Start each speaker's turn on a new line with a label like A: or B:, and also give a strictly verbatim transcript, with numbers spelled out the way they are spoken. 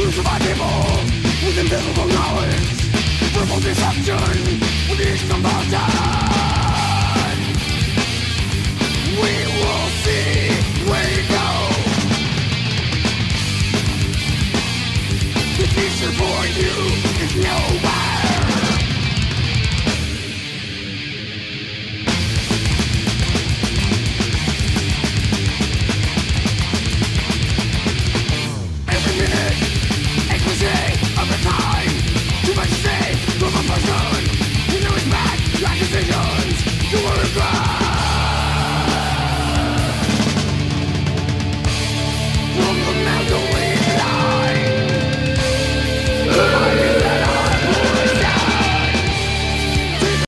A: crucify people with invisible knowledge, verbal deception with each compulsion. We will see where you go. The future for you is no